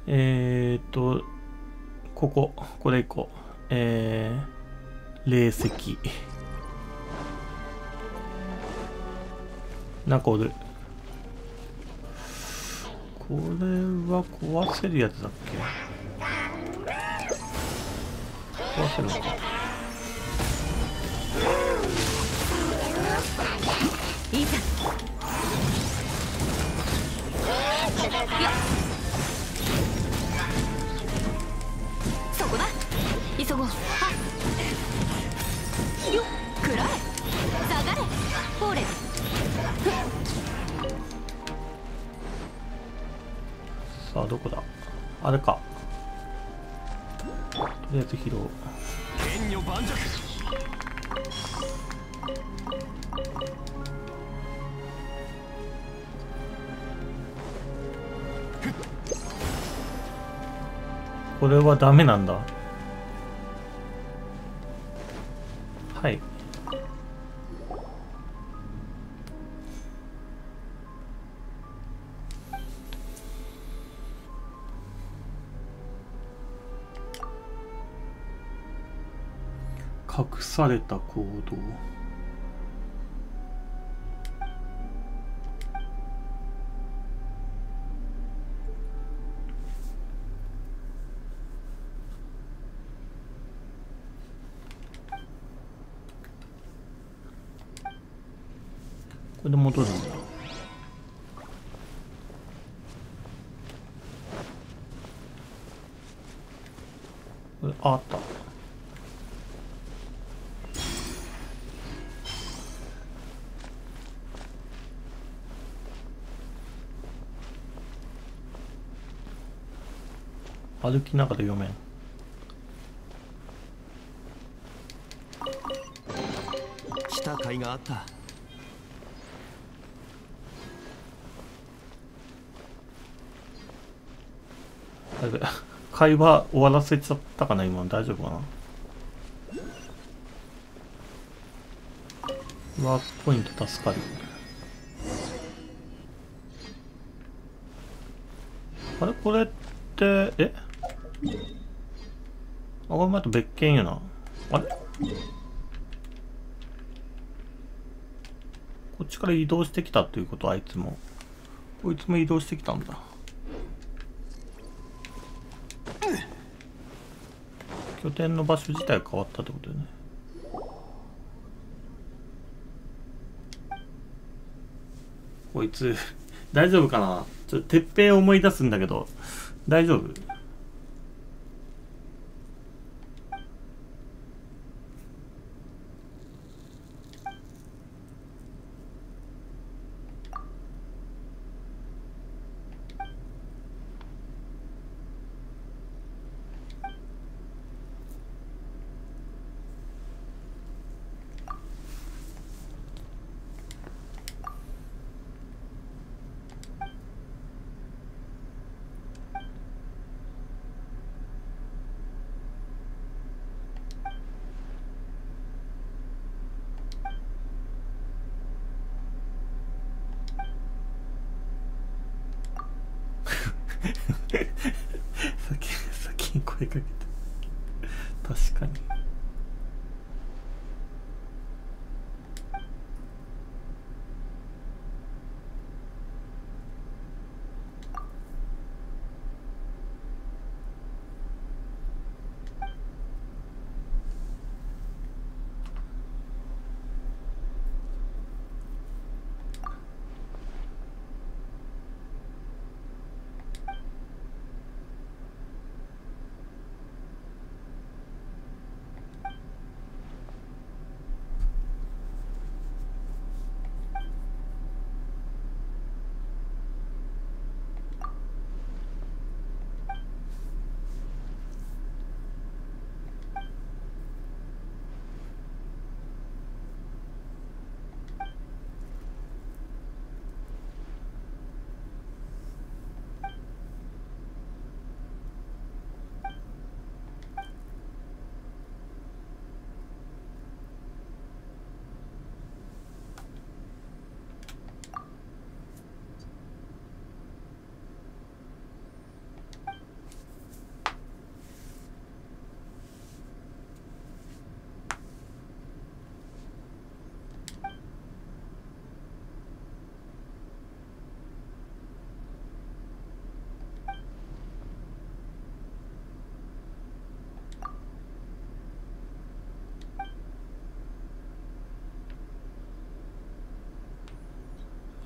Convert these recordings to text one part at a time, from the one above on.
これ行こう。霊石。なんかおる。これは壊せるやつだっけ？壊せるのか。 いいじゃん。よっ、そこだ。急ごう。はっよっ、食らえ、下がれ、ほれ。 さあどこだ。あれか。とりあえず拾う。 剣女盤石。 これはダメなんだ。はい。隠された行動。これで戻るんだ。これあった。歩きながら読めん。 来た甲斐があった。 あれ会話終わらせちゃったかな今。大丈夫かな。ワークポイント助かる。あれこれってあ、これまた別件やな。あれこっちから移動してきたということは、あいつもこいつも移動してきたんだ。拠点の場所自体が変わったってことだよね。こいつ大丈夫かな。ちょっと鉄平を思い出すんだけど大丈夫？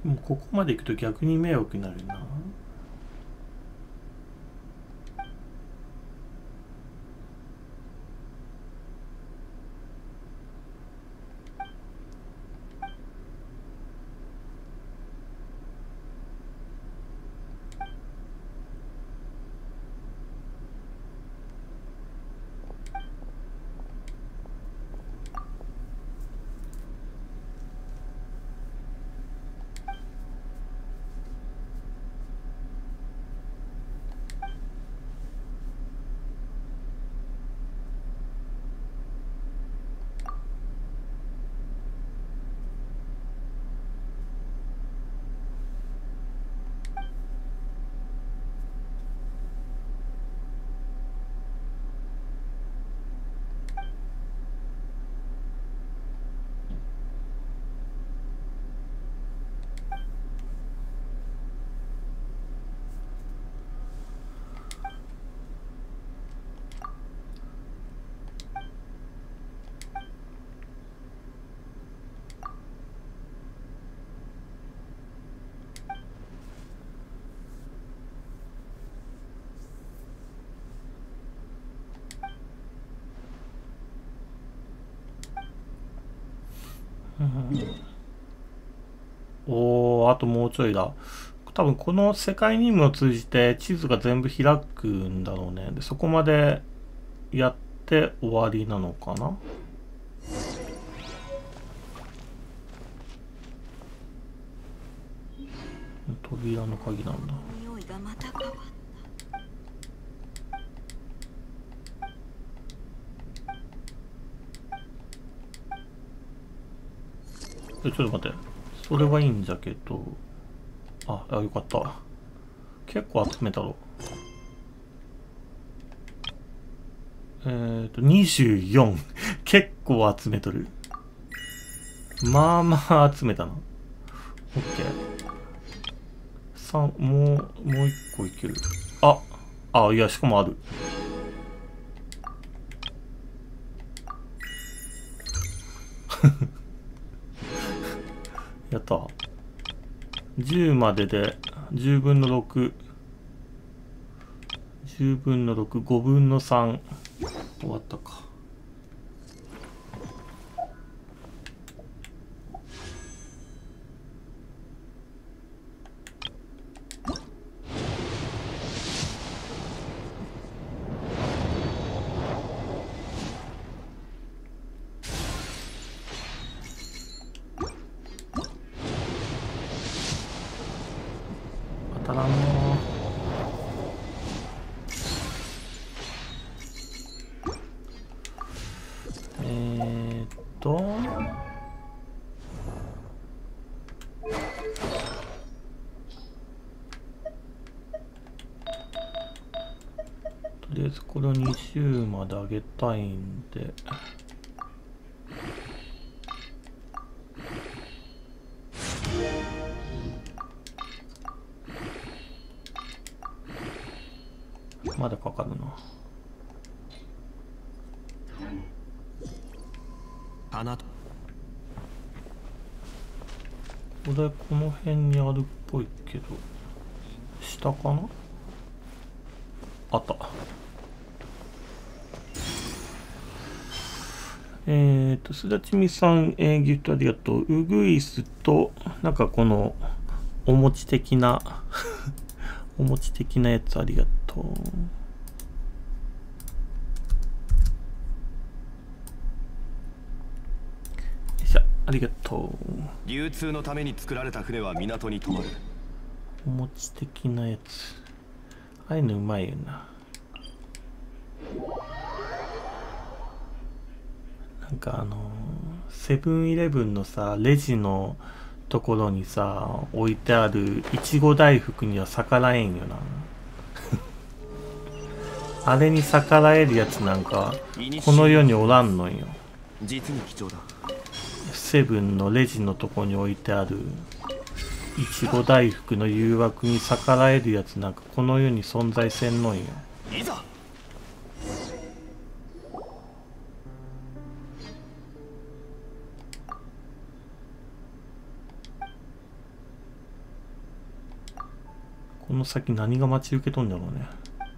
もうここまで行くと逆に迷惑になるな。おー、あともうちょいだ。多分この世界任務を通じて地図が全部開くんだろうね。で、そこまでやって終わりなのかな。扉の鍵なんだ。 匂いがまた変わった。 ちょっと待って。それはいいんじゃけど。あ、よかった。結構集めたろ。24。結構集めとる。まあまあ集めたな。オッケー。もう一個いける。いや、しかもある。やった。10までで10分の6。10分の6、5分の3。終わったか。当たらんな。とりあえずこれを20まで上げたいんで。まだかかるな。 花とこれこの辺にあるっぽいけど、下かな。あった。すだちみさん、ギフトありがとう。ウグイスと、なんかこの、お餅的な、お餅的なやつありがとう。よいしょ、ありがとう。 流通のために作られた船は港に止まる。 お餅的なやつ。ああいうのうまいよな。なんかセブンイレブンのさ、レジのところにさ、置いてあるいちご大福には逆らえんよな。あれに逆らえるやつなんか、この世におらんのんよ。 実に貴重だ。 セブンのレジのとこに置いてあるいちご大福の誘惑に逆らえるやつなんかこの世に存在せんのんよ。 いざ。 この先何が待ち受けとんだろうね。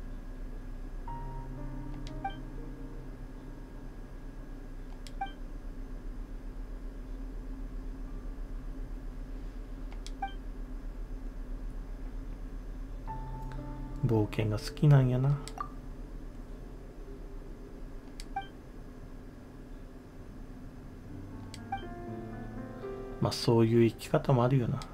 冒険が好きなんやな。まあそういう生き方もあるよな。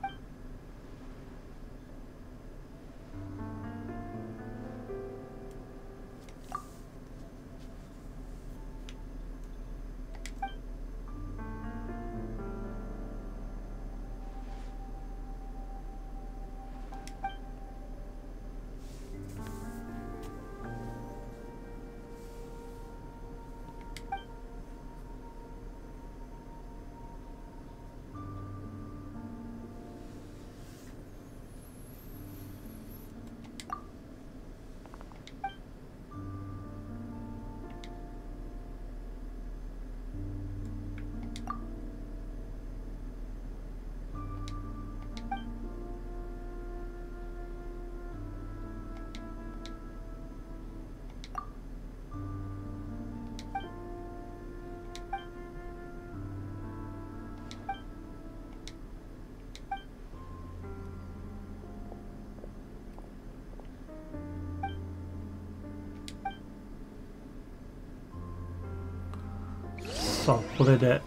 さあこれで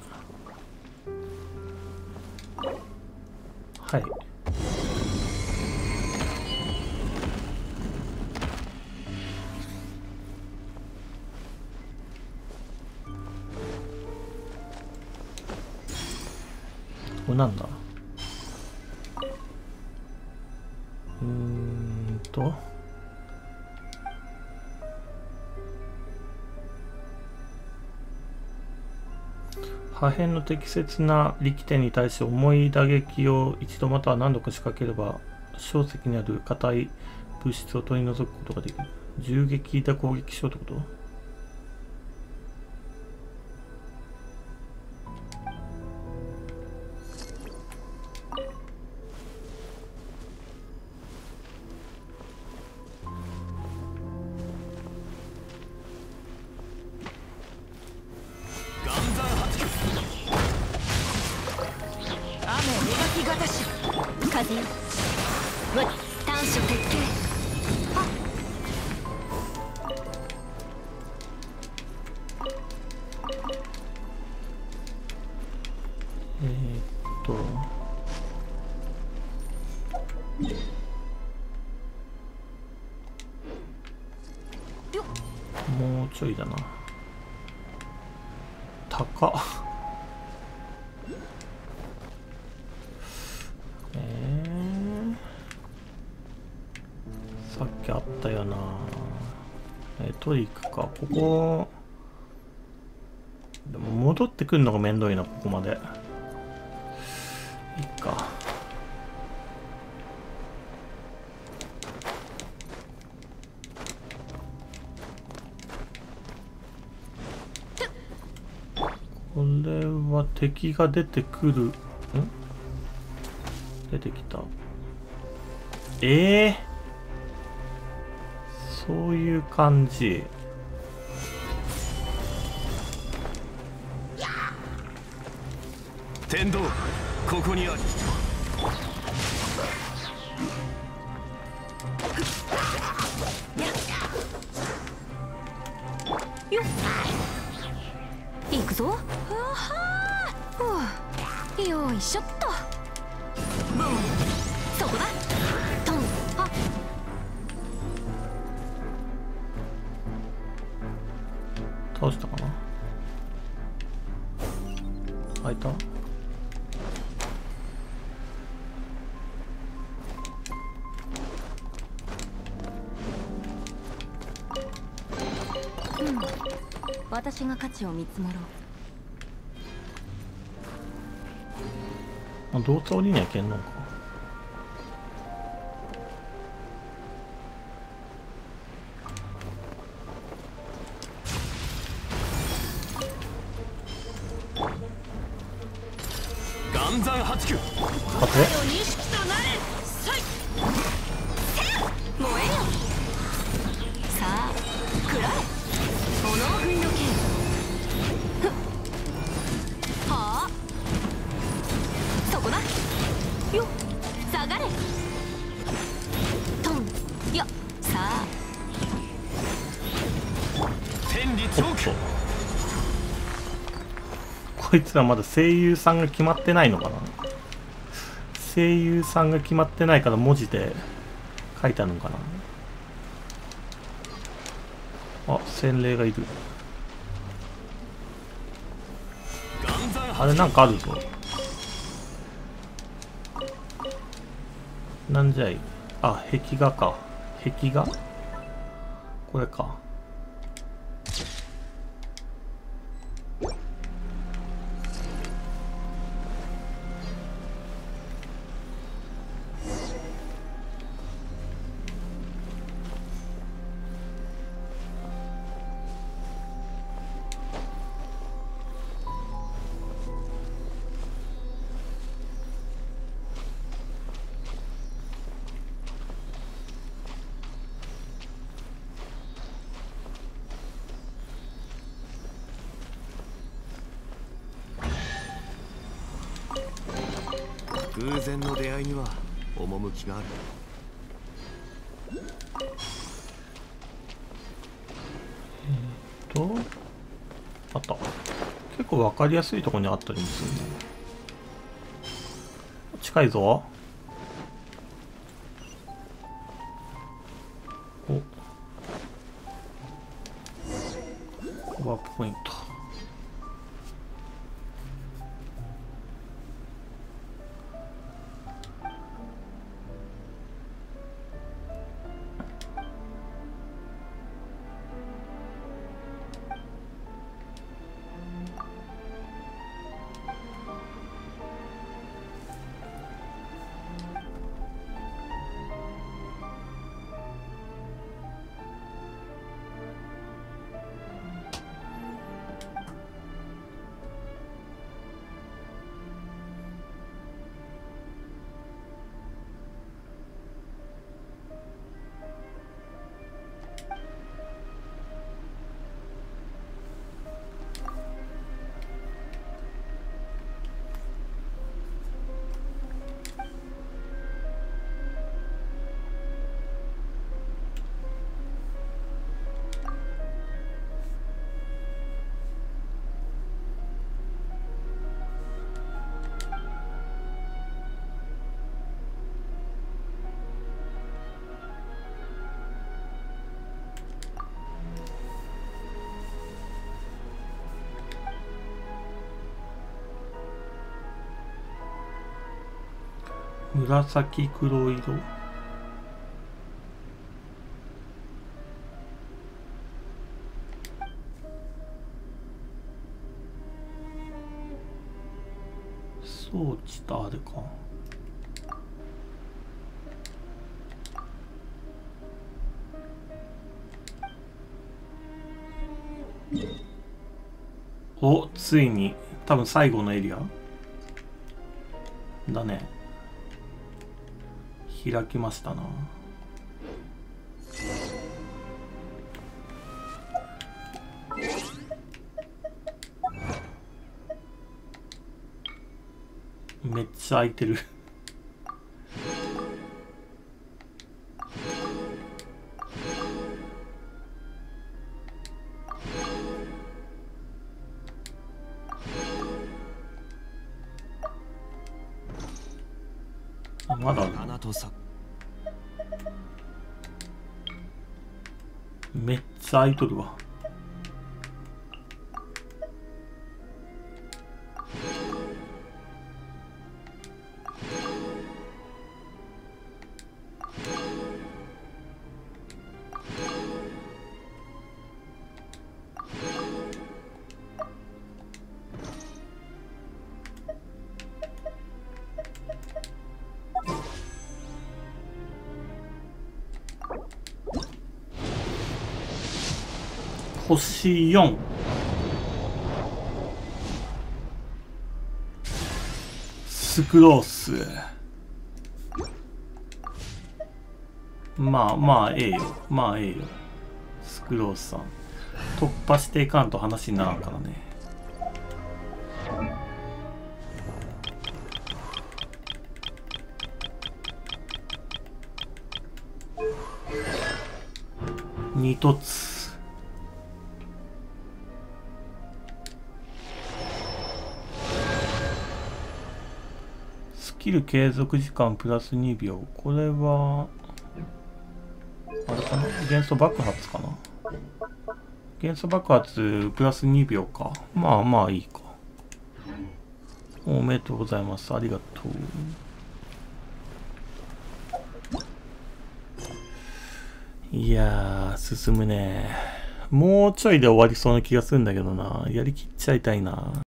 はいこれなんだ。破片の適切な力点に対して重い打撃を一度または何度か仕掛ければ小石にある硬い物質を取り除くことができる。銃撃で攻撃しようってこと？もうちょいだな。高っ。さっきあったよな。トリックか。ここでも戻ってくるのがめんどいな。ここまでいいか。これは敵が出てくる。出てきた。そういう感じ。 天道、ここにある。 よっ、行くぞ。よいしょっと。ブン、そこだ。トン、はっ。 倒したかな。開いた。 私が価値を見積もろう。どうつ降りにゃいけんのか。 岩山八九。 勝て。 認識となれ。さい。せよ。 よっさあ天理おっとチョーク。 こいつらまだ声優さんが決まってないのかな。声優さんが決まってないから文字で書いてあるのかな。あ、洗礼がいる。 岩山あれなんかあるぞ。なんじゃい。あ、壁画か。壁画これか。 偶然の出会いには趣がある。 あった。結構わかりやすいところにあったりもするね。近いぞ。お、ワープポイント。紫黒色。装置とあれか。お、ついに多分最後のエリアだね。開きましたな。めっちゃ開いてる。まだある。 花とさめっちゃ開いとるわ。星4。スクロース。まあまあええよ。まあええよ。スクロースさん。突破していかんと話にならんからね。 2凸。スキル継続時間プラス2秒。これは、あれかな、元素爆発かな。元素爆発プラス2秒か。まあまあいいか。おめでとうございます。ありがとう。いやー、進むね。もうちょいで終わりそうな気がするんだけどな。やりきっちゃいたいな。